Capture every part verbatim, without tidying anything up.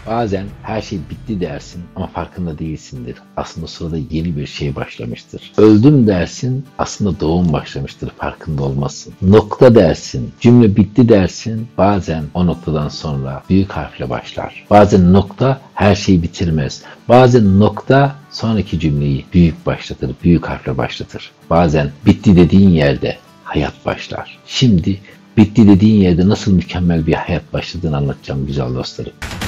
Bazen her şey bitti dersin ama farkında değilsindir. Aslında o sırada yeni bir şey başlamıştır. Öldüm dersin, aslında doğum başlamıştır, farkında olmazsın. Nokta dersin, cümle bitti dersin, bazen o noktadan sonra büyük harfle başlar. Bazen nokta her şeyi bitirmez. Bazen nokta sonraki cümleyi büyük başlatır, büyük harfle başlatır. Bazen bitti dediğin yerde hayat başlar. Şimdi bitti dediğin yerde nasıl mükemmel bir hayat başladığını anlatacağım güzel dostlarım.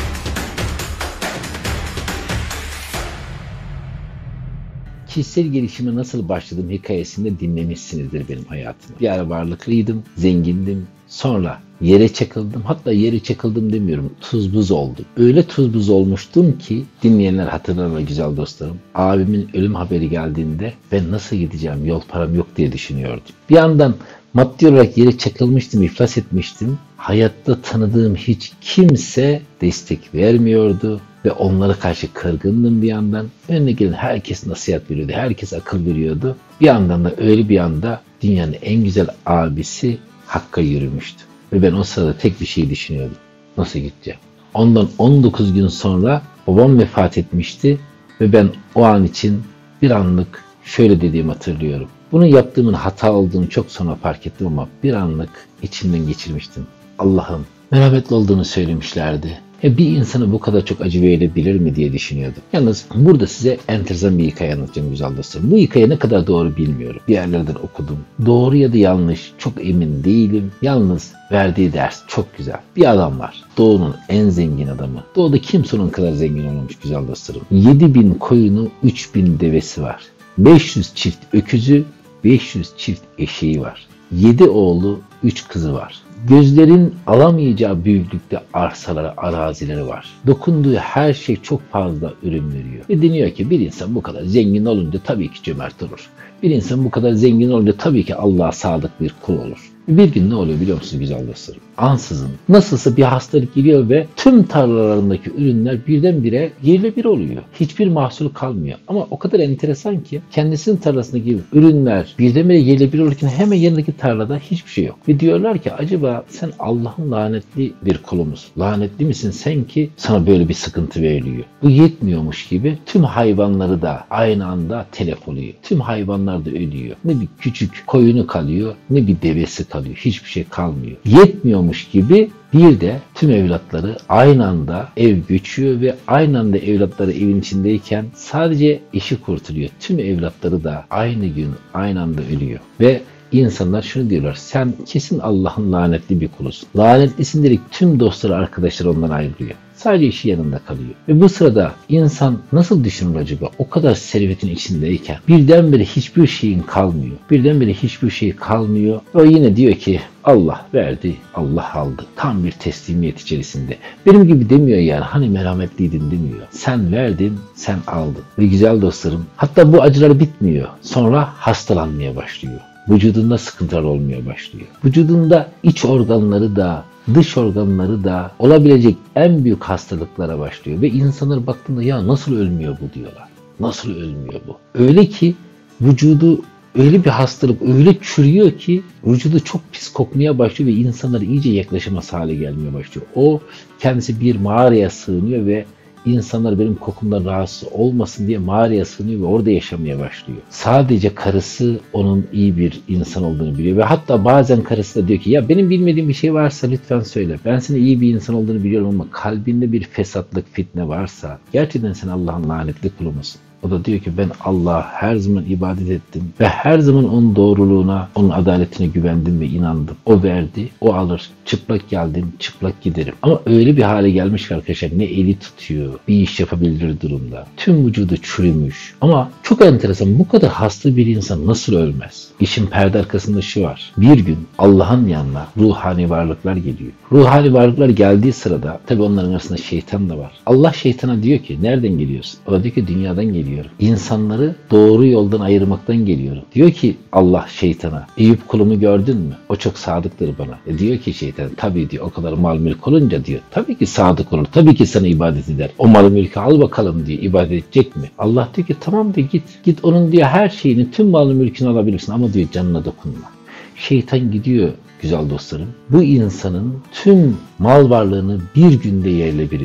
Kişisel gelişime nasıl başladım hikayesinde dinlemişsinizdir benim hayatımı. Bir ara varlıklıydım, zengindim. Sonra yere çakıldım. Hatta yere çakıldım demiyorum. Tuz buz oldum. Öyle tuz buz olmuştum ki dinleyenler hatırlarlar güzel dostlarım. Abimin ölüm haberi geldiğinde ben nasıl gideceğim, yol param yok diye düşünüyordum. Bir yandan maddi olarak yere çakılmıştım, iflas etmiştim. Hayatta tanıdığım hiç kimse destek vermiyordu. Ve onlara karşı kırgındım bir yandan. Önüne gelen herkes nasihat veriyordu, herkes akıl veriyordu. Bir yandan da öyle bir anda dünyanın en güzel abisi Hakk'a yürümüştü. Ve ben o sırada tek bir şey düşünüyordum. Nasıl gideceğim? Ondan on dokuz gün sonra babam vefat etmişti. Ve ben o an için bir anlık şöyle dediğimi hatırlıyorum. Bunu yaptığımın hata olduğunu çok sonra fark ettim ama bir anlık içimden geçirmiştim. Allah'ım merhametli olduğunu söylemişlerdi. E bir insana bu kadar çok acı verebilir mi diye düşünüyordum. Yalnız burada size enteresan bir hikaye anlatacağım güzel dostlarım. Bu hikaye ne kadar doğru bilmiyorum. Bir yerlerden okudum. Doğru ya da yanlış çok emin değilim. Yalnız verdiği ders çok güzel. Bir adam var. Doğu'nun en zengin adamı. Doğu'da kimse onun kadar zengin olmamış güzel dostlarım. yedi bin koyunu, üç bin devesi var. beş yüz çift öküzü, beş yüz çift eşeği var. yedi oğlu, üç kızı var. Gözlerin alamayacağı büyüklükte arsaları, arazileri var. Dokunduğu her şey çok fazla ürün veriyor. Ve deniyor ki bir insan bu kadar zengin olunca tabii ki cömert olur. Bir insan bu kadar zengin olunca tabii ki Allah'a sadık bir kul olur. Bir gün ne oluyor biliyor musunuz güzel dostlarım? Ansızın nasılsa bir hastalık geliyor ve tüm tarlalarındaki ürünler birdenbire yerle bir oluyor. Hiçbir mahsul kalmıyor. Ama o kadar enteresan ki kendisinin tarlasındaki ürünler birdenbire yerle bir olurken hemen yanındaki tarlada hiçbir şey yok. Ve diyorlar ki acaba sen Allah'ın lanetli bir kulu musun? Lanetli misin sen ki sana böyle bir sıkıntı veriliyor? Bu yetmiyormuş gibi tüm hayvanları da aynı anda telef oluyor. Tüm hayvanlar da ölüyor. Ne bir küçük koyunu kalıyor ne bir devesi kalıyor. Hiçbir şey kalmıyor. Yetmiyormuş gibi bir de tüm evlatları aynı anda ev göçüyor ve aynı anda evlatları evin içindeyken sadece eşi kurtuluyor. Tüm evlatları da aynı gün aynı anda ölüyor. Ve İnsanlar şunu diyorlar, sen kesin Allah'ın lanetli bir kulusun. Lanetlisin dedik tüm dostları, arkadaşları ondan ayrılıyor. Sadece işi yanında kalıyor. Ve bu sırada insan nasıl düşünür acaba? O kadar servetin içindeyken birdenbire hiçbir şeyin kalmıyor. Birdenbire hiçbir şey kalmıyor. O yine diyor ki Allah verdi, Allah aldı. Tam bir teslimiyet içerisinde. Benim gibi demiyor yani. Hani merhametliydin demiyor. Sen verdin, sen aldın. Ve güzel dostlarım, hatta bu acılar bitmiyor. Sonra hastalanmaya başlıyor. Vücudunda sıkıntılar olmaya başlıyor. Vücudunda iç organları da, dış organları da olabilecek en büyük hastalıklara başlıyor. Ve insanlar baktığında ya nasıl ölmüyor bu diyorlar. Nasıl ölmüyor bu? Öyle ki vücudu öyle bir hastalık öyle çürüyor ki vücudu çok pis kokmaya başlıyor ve insanlar iyice yaklaşamaz hale gelmeye başlıyor. O kendisi bir mağaraya sığınıyor ve İnsanlar benim kokumdan rahatsız olmasın diye mağaraya sığınıyor ve orada yaşamaya başlıyor. Sadece karısı onun iyi bir insan olduğunu biliyor ve hatta bazen karısı da diyor ki ya benim bilmediğim bir şey varsa lütfen söyle. Ben senin iyi bir insan olduğunu biliyorum ama kalbinde bir fesatlık, fitne varsa gerçekten sen Allah'ın lanetli kulu musun? O da diyor ki ben Allah'a her zaman ibadet ettim ve her zaman onun doğruluğuna, onun adaletine güvendim ve inandım. O verdi, o alır. Çıplak geldim, çıplak giderim. Ama öyle bir hale gelmiş ki arkadaşlar ne eli tutuyor, bir iş yapabilir durumda. Tüm vücudu çürümüş. Ama çok enteresan bu kadar hasta bir insan nasıl ölmez? İşin perde arkasında şu var. Bir gün Allah'ın yanına ruhani varlıklar geliyor. Ruhani varlıklar geldiği sırada tabi onların arasında şeytan da var. Allah şeytana diyor ki nereden geliyorsun? O da diyor ki dünyadan geliyorum. İnsanları doğru yoldan ayırmaktan geliyorum. Diyor ki Allah şeytana Eyüp kulumu gördün mü? O çok sadıktır bana. E diyor ki şeytan tabii diyor o kadar mal mülk olunca diyor. Tabii ki sadık olur. Tabii ki sana ibadet eder. O mal mülkü al bakalım diyor. İbadet edecek mi? Allah diyor ki tamam diyor git. Git onun diyor her şeyini tüm mal mülkünü alabilirsin ama diyor canına dokunma. Şeytan gidiyor güzel dostlarım. Bu insanın tüm mal varlığını bir günde yerle bir ediyor.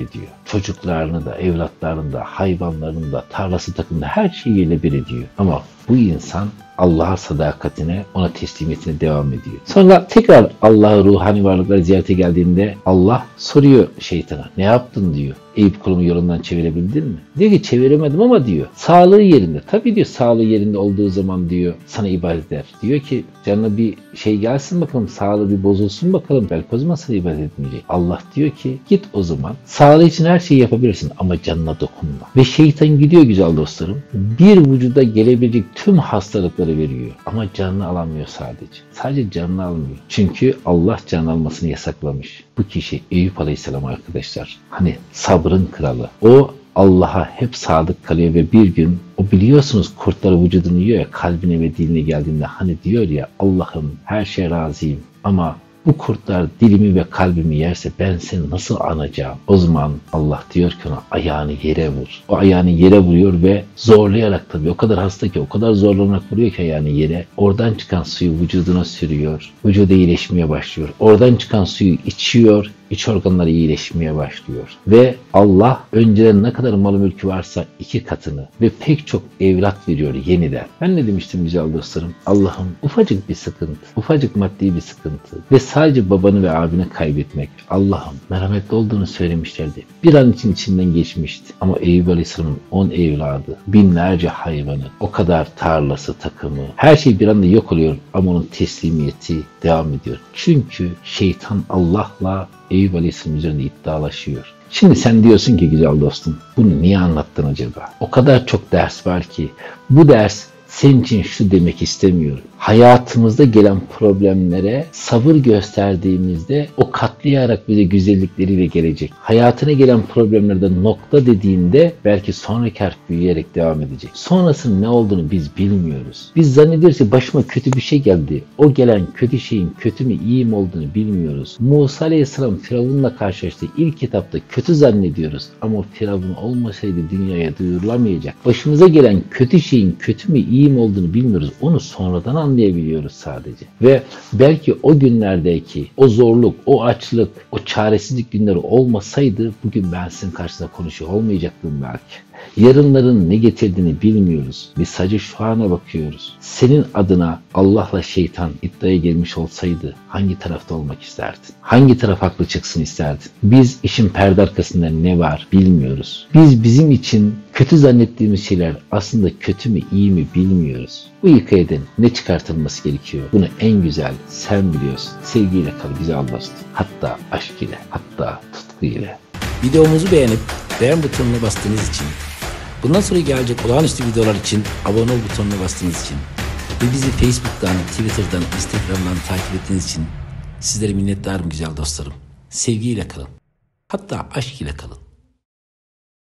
çocuklarını da, evlatlarını da, hayvanlarını da, tarlası takımda her şeyiyle bir ediyor. Ama bu insan Allah'a sadakatine, ona teslimiyetine devam ediyor. Sonra tekrar Allah'ı ruhani varlıkları ziyarete geldiğinde Allah soruyor şeytana. Ne yaptın diyor. Eyüp kulumu yolundan çevirebildin mi? Diyor ki çeviremedim ama diyor. Sağlığı yerinde. Tabii diyor sağlığı yerinde olduğu zaman diyor sana ibadet eder. Diyor ki canına bir şey gelsin bakalım. Sağlığı bir bozulsun bakalım. Belki o zaman sana ibadet etmeyecek. Allah diyor ki git o zaman. Sağlığı için her şeyi yapabilirsin ama canına dokunma. Ve şeytan gidiyor güzel dostlarım. Bir vücuda gelebilecek tüm hastalıkları veriyor. Ama canını alamıyor sadece. Sadece canını almıyor. Çünkü Allah can almasını yasaklamış. Bu kişi Eyüp Aleyhisselam arkadaşlar. Hani sabrın kralı. O Allah'a hep sadık kalıyor ve bir gün o biliyorsunuz kurtları vücudunu yiyor ya kalbine ve diline geldiğinde hani diyor ya Allah'ım her şeye razıyım ama bu kurtlar dilimi ve kalbimi yerse ben seni nasıl anacağım? O zaman Allah diyor ki ona ayağını yere vur. O ayağını yere vuruyor ve zorlayarak tabii o kadar hasta ki o kadar zorlanarak vuruyor ki ayağını yere. Oradan çıkan suyu vücuduna sürüyor. Vücuda iyileşmeye başlıyor. Oradan çıkan suyu içiyor. İç organları iyileşmeye başlıyor. Ve Allah önceden ne kadar malı mülkü varsa iki katını ve pek çok evlat veriyor yeniden. Ben ne demiştim güzel dostlarım? Allah'ım ufacık bir sıkıntı, ufacık maddi bir sıkıntı ve sadece babanı ve abini kaybetmek. Allah'ım merhametli olduğunu söylemişlerdi. Bir an için içinden geçmişti. Ama Eyüp Aleyhisselam'ın on evladı, binlerce hayvanı, o kadar tarlası, takımı, her şey bir anda yok oluyor ama onun teslimiyeti devam ediyor. Çünkü şeytan Allah'la Eyüp Aleyhisselam üzerinde iddialaşıyor. Şimdi sen diyorsun ki güzel dostum bunu niye anlattın acaba? O kadar çok ders var ki bu ders senin için şu demek istemiyorum. Hayatımızda gelen problemlere sabır gösterdiğimizde o katlayarak bize güzellikleriyle gelecek. Hayatına gelen problemlerde nokta dediğinde belki sonraki harf büyüyerek devam edecek. Sonrasının ne olduğunu biz bilmiyoruz. Biz zannediyoruz ki başıma kötü bir şey geldi. O gelen kötü şeyin kötü mü iyi mi olduğunu bilmiyoruz. Musa Aleyhisselam Firavun'la karşılaştı. İlk etapta kötü zannediyoruz. Ama o Firavun olmasaydı dünyaya duyurulamayacak. Başımıza gelen kötü şeyin kötü mü iyi mi olduğunu bilmiyoruz. Onu sonradan anlayabiliyoruz sadece. Ve belki o günlerdeki o zorluk, o açlık, o çaresizlik günleri olmasaydı bugün ben sizin karşısında konuşuyor olmayacaktım belki. Yarınların ne getirdiğini bilmiyoruz. Biz sadece şu ana bakıyoruz. Senin adına Allah'la şeytan iddiaya girmiş olsaydı hangi tarafta olmak isterdin? Hangi taraf haklı çıksın isterdin? Biz işin perde arkasında ne var bilmiyoruz. Biz bizim için kötü zannettiğimiz şeyler aslında kötü mü iyi mi bilmiyoruz. Bu hikayeden ne çıkartılması gerekiyor? Bunu en güzel sen biliyorsun. Sevgiyle kal güzel dostum. Hatta aşk ile, hatta tutku ile. Videomuzu beğenip beğen butonuna bastığınız için, bundan sonra gelecek olağanüstü videolar için abone ol butonuna bastığınız için ve bizi Facebook'tan, Twitter'dan, Instagram'dan takip ettiğiniz için sizlere minnettarım güzel dostlarım. Sevgiyle kalın. Hatta aşk ile kalın.